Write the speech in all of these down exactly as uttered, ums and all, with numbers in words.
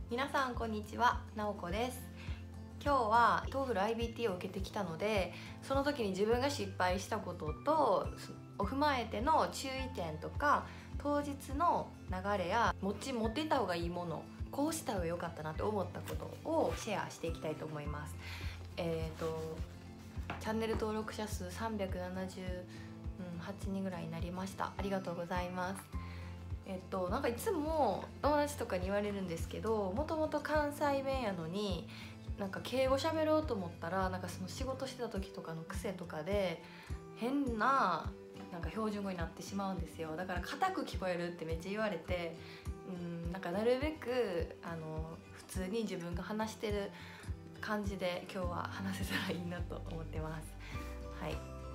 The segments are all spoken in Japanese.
皆さんこんにちは、なおこです。今日は トーフル アイビーティー を受けてきたので、その時に自分が失敗したこととを踏まえての注意点とか、当日の流れや持ち持っていった方がいいもの、こうした方が良かったなと思ったことをシェアしていきたいと思います。えーとチャンネル登録者数さんびゃくななじゅうはちにんぐらいになりました。ありがとうございます。えっとなんかいつも友達とかに言われるんですけど、もともと関西弁やのになんか敬語喋ろうと思ったら、なんかその仕事してた時とかの癖とかで変ななんか標準語になってしまうんですよ。だから硬く聞こえるってめっちゃ言われて、うんなんかなるべくあの普通に自分が話してる感じで今日は話せたらいいなと思ってます。はい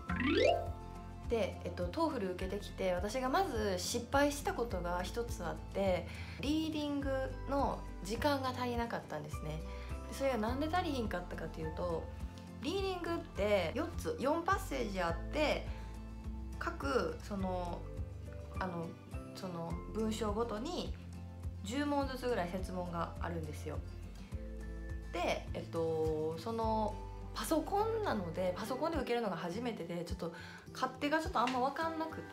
で、えっと、トーフル受けてきて、私がまず失敗したことが一つあって、リーディングの時間が足りなかったんですね。でそれがなんで足りひんかったかというと、リーディングってよっつよんパッセージあって、各そのあのその文章ごとにじゅう問ずつぐらい設問があるんですよ。で、えっと、そのパソコンなので、パソコンで受けるのが初めてで、ちょっと勝手がちょっとあんま分かんなくって、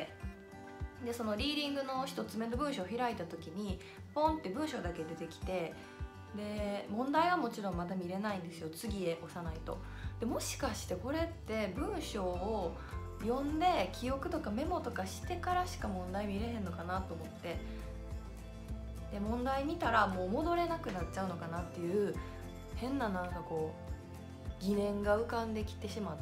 でそのリーディングの一つ目の文章を開いた時にポンって文章だけ出てきて、で問題はもちろんまだ見れないんですよ。次へ押さないと。でもしかしてこれって文章を読んで記憶とかメモとかしてからしか問題見れへんのかなと思って、で問題見たらもう戻れなくなっちゃうのかなっていう変ななんかこう疑念が浮かんできてしまって、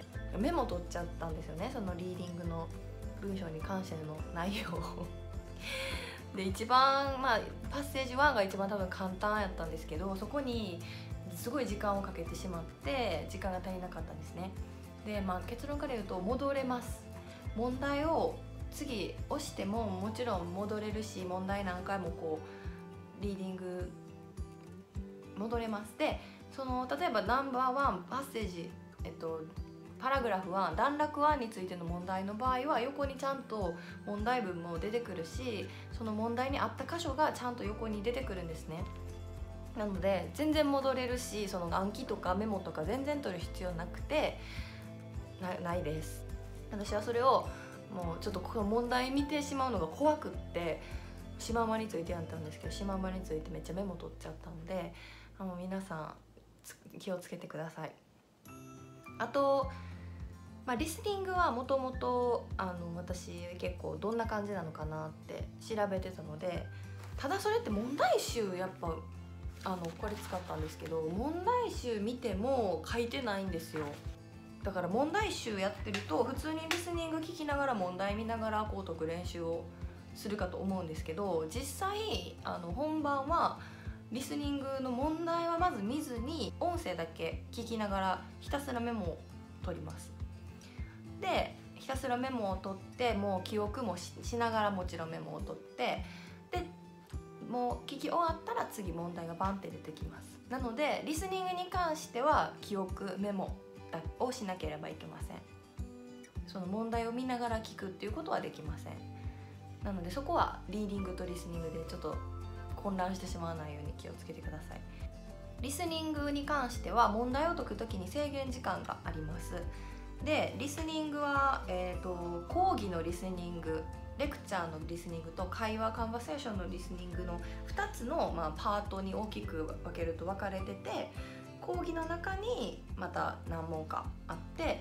メモ取っちゃったんですよね、そのリーディングの文章に関しての内容をで一番まあパッセージいちが一番多分簡単やったんですけど、そこにすごい時間をかけてしまって時間が足りなかったんですね。で、まあ、結論から言うと戻れます。問題を次押してももちろん戻れるし、問題何回もこうリーディング戻れます。でその例えばナンバーワンパッセージ、えっと、パラグラフいち段落いちについての問題の場合は横にちゃんと問題文も出てくるし、その問題に合った箇所がちゃんと横に出てくるんですね。なので全然戻れるし、その暗記とかメモとか全然取る必要なくて な, ないです。私はそれをもうちょっとこの問題見てしまうのが怖くって、シマウマについてやったんですけど、シマウマについてめっちゃメモ取っちゃったので、あの皆さん気をつけてください。あと、まあ、リスニングはもともと私結構どんな感じなのかなって調べてたので、ただそれって問題集やっぱあのこれ使ったんですけど、問題集見ても書いてないんですよ。だから問題集やってると普通にリスニング聞きながら問題見ながらこう解く練習をするかと思うんですけど、実際あの本番はリスニングの問題はまず見ずに音声だけ聞きながらひたすらメモを取ります。でひたすらメモを取って、もう記憶も し, しながらもちろんメモを取って、でもう聞き終わったら次問題がバンって出てきます。なのでリスニングに関しては記憶メモをしなければいけません。その問題を見ながら聞くっていうことはできません。なのでそこはリーディングとリスニングでちょっと混乱してしまわないように気をつけてください。リスニングに関しては問題を解くときに制限時間があります。でリスニングは、えーと、講義のリスニング、レクチャーのリスニングと会話カンバセーションのリスニングのふたつの、まあ、パートに大きく分けると分かれてて、講義の中にまた何問かあって、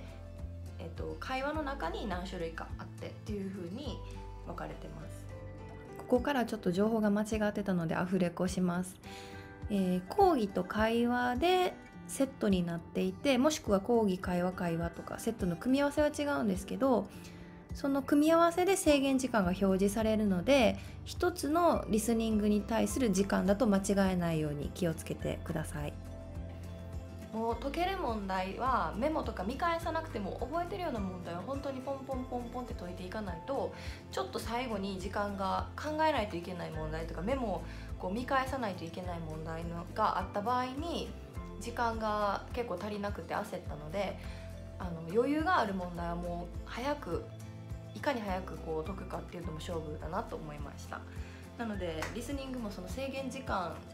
えーと、会話の中に何種類かあってっていう風に分かれてます。ここからちょっと情報が間違ってたのでアフレコします。えー、講義と会話でセットになっていて、もしくは講義会話会話とかセットの組み合わせは違うんですけど、その組み合わせで制限時間が表示されるので、一つのリスニングに対する時間だと間違えないように気をつけてください。もう解ける問題はメモとか見返さなくても覚えてるような問題は本当にポンポンポンポンって解いていかないと、ちょっと最後に時間が考えないといけない問題とかメモをこう見返さないといけない問題のがあった場合に時間が結構足りなくて焦ったので、あの余裕がある問題はもう早くいかに早くこう解くかっていうのも勝負だなと思いました。なのでリスニングもその制限時間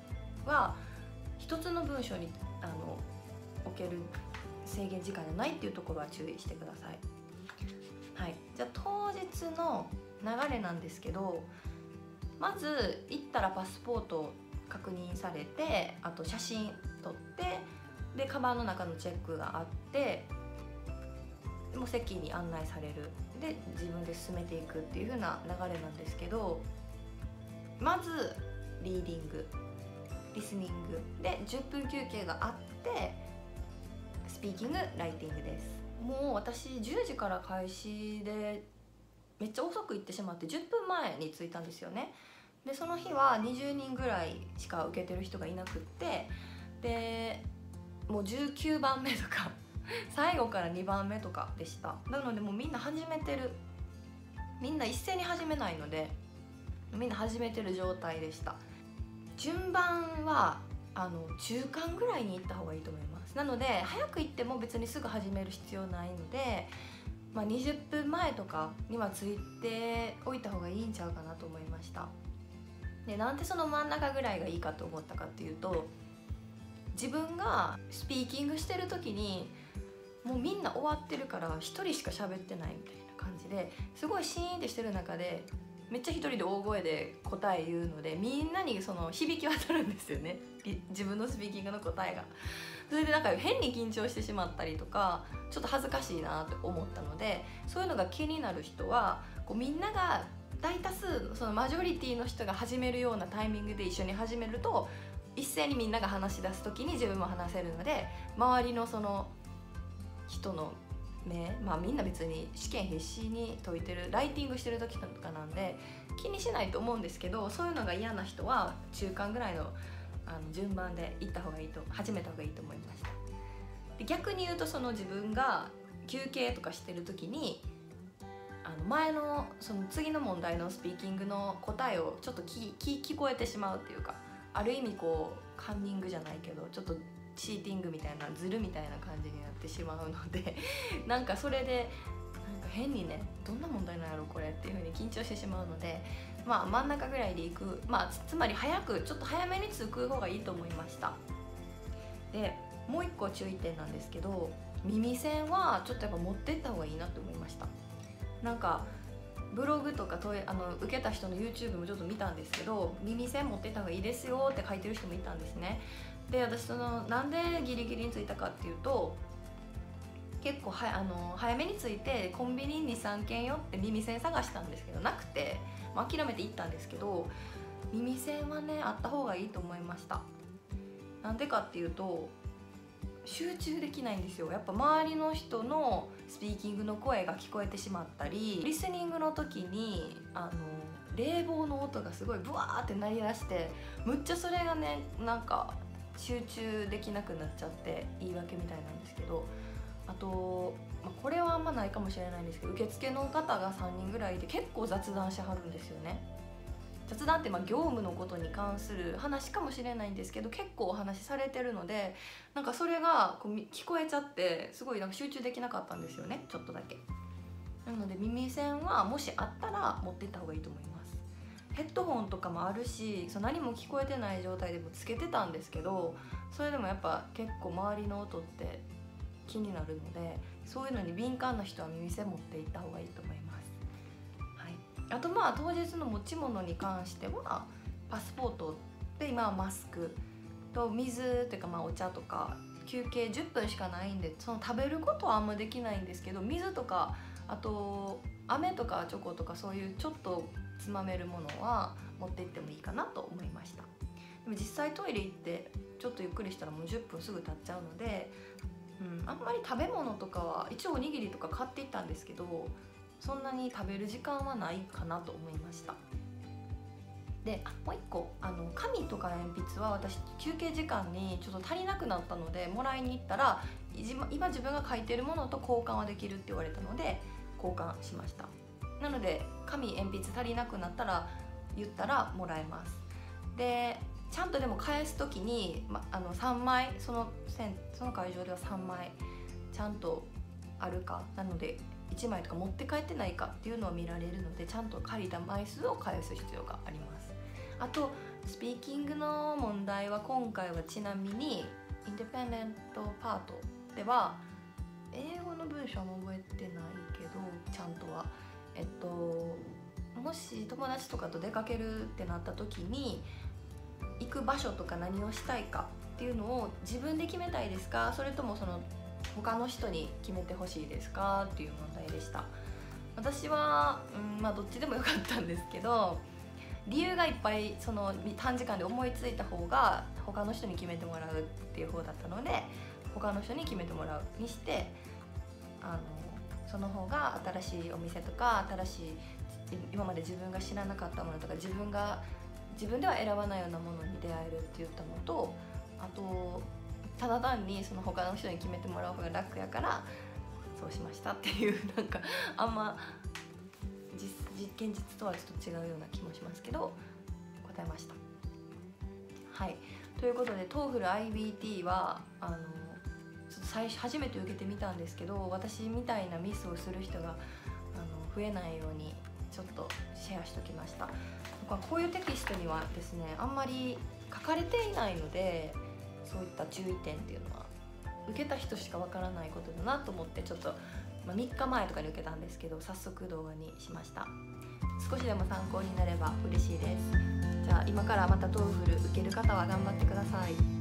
は一つの文章にあの置ける制限時間じゃないっていうところは注意してください。はい、じゃあ当日の流れなんですけど、まず行ったらパスポートを確認されて、あと写真撮って、でカバンの中のチェックがあって、でも席に案内される、で自分で進めていくっていう風な流れなんですけど、まずリーディング、リスニングでじゅっぷん休憩があって、スピーキング、ライティングです。もう私じゅうじから開始でめっちゃ遅く行ってしまってじゅっぷんまえに着いたんですよね。でその日はにじゅうにんぐらいしか受けてる人がいなくって、でもうじゅうきゅうばんめとか最後からにばんめとかでした。なのでもうみんな始めてる、みんな一斉に始めないのでみんな始めてる状態でした。順番はあの中間ぐらいに行った方がいいと思います。なので早く行っても別にすぐ始める必要ないので、まあ、にじゅっぷんまえとかにはついておいた方がいいんちゃうかなと思いました。でなんでその真ん中ぐらいがいいかと思ったかっていうと、自分がスピーキングしてる時にもうみんな終わってるから一人しか喋ってないみたいな感じで、すごいシーンってしてる中でめっちゃ一人で大声で答え言うので、みんなにその響き渡るんですよね、自分のスピーキングの答えが。それでなんか変に緊張してしまったりとか、ちょっと恥ずかしいなって思ったので、そういうのが気になる人はこうみんなが大多数そのマジョリティの人が始めるようなタイミングで一緒に始めると、一斉にみんなが話し出す時に自分も話せるので、周りのその人の目、まあみんな別に試験必死に解いてる、ライティングしてる時とかなんで気にしないと思うんですけど、そういうのが嫌な人は中間ぐらいのあの順番で行った方がいいと、始めた方がいいと思いました。で逆に言うと、その自分が休憩とかしてる時にあの前のその次の問題のスピーキングの答えをちょっと聞き聞こえてしまうっていうか、ある意味こうカンニングじゃないけどちょっとチーティングみたいな、ズルみたいな感じになってしまうのでなんかそれでなんか変にね、どんな問題なんやろこれっていう風に緊張してしまうので、まあ真ん中ぐらいで行く、まあつまり早くちょっと早めに着く方がいいと思いました。でもう一個注意点なんですけど、耳栓はちょっとやっぱ持ってった方がいいなと思いました。なんかブログとかとあの受けた人の YouTube もちょっと見たんですけど、耳栓持ってった方がいいですよって書いてる人もいたんですね。で私そのなんでギリギリに着いたかっていうと、結構はあの早めに着いてコンビニにさんけん寄って耳栓探したんですけどなくて、まあ、諦めて行ったんですけど、耳栓はねあった方がいいと思いました。なんでかっていうと集中できないんですよ。やっぱ周りの人のスピーキングの声が聞こえてしまったり、リスニングの時にあの冷房の音がすごいブワーって鳴り出して、むっちゃそれがねなんか集中できなくなっちゃって言い訳みたいなんですけど、あと、まあ、これはあんまないかもしれないんですけど、受付の方がさんにんぐらいで結構雑談しはるんですよね。雑談ってまあ業務のことに関する話かもしれないんですけど、結構お話しされてるので、なんかそれがこう聞こえちゃってすごいなんか集中できなかったんですよね、ちょっとだけ。なので耳栓はもしあったら持っていった方がいいと思います。ヘッドホンとかもあるし、そう何も聞こえてない状態でもつけてたんですけど、それでもやっぱ結構周りの音って気になるので、そういうのに敏感な人は耳栓持っていった方がいいと思います。はい、あとまあ当日の持ち物に関してはパスポートで、今はマスクと水っていうかまあお茶とか、休憩じゅっぷんしかないんでその食べることはあんまできないんですけど、水とかあと飴とかチョコとかそういうちょっとつまめるものは持って行ってもいいかなと思いました。でも実際トイレ行ってちょっとゆっくりしたらもうじゅっぷんすぐ経っちゃうので、うん、あんまり食べ物とかは一応おにぎりとか買っていったんですけど、そんなに食べる時間はないかなと思いました。でもう一個あの紙とか鉛筆は私休憩時間にちょっと足りなくなったのでもらいに行ったら、今自分が書いてるものと交換はできるって言われたので交換しました。なので紙鉛筆足りなくなったら言ったらもらえます。でちゃんとでも返す時に、ま、あのさんまい、そのその会場ではさんまいちゃんとあるか、なのでいちまいとか持って帰ってないかっていうのを見られるので、ちゃんと借りた枚数を返す必要があります。 あとスピーキングの問題は今回はちなみにインディペンデントパートでは英語の文章も覚えてないけどちゃんとはえっともし友達とかと出かけるってなった時に行く場所とか何をしたいかっていうのを自分で決めたいですか、それともその他の人に決めてほしいですかっていう問題でした。私は、うん、まあどっちでもよかったんですけど、理由がいっぱいその短時間で思いついた方が他の人に決めてもらうっていう方だったので、他の人に決めてもらうにして、あのその方が新しいお店とか新しい今まで自分が知らなかったものとか自分が自分では選ばないようなものに出会えるって言ったのと、あとただ単にその他の人に決めてもらう方が楽やからそうしましたっていう、なんかあんま実現実とはちょっと違うような気もしますけど答えました。はい、ということで トーフル アイビーティー はあのちょっと最初初めて受けてみたんですけど、私みたいなミスをする人があの増えないようにちょっとシェアしておきました。こういうテキストにはですねあんまり書かれていないので、そういった注意点っていうのは受けた人しかわからないことだなと思って、ちょっと、まあ、みっかまえとかに受けたんですけど早速動画にしました。少しでも参考になれば嬉しいです。じゃあ今からまたトーフル受ける方は頑張ってください。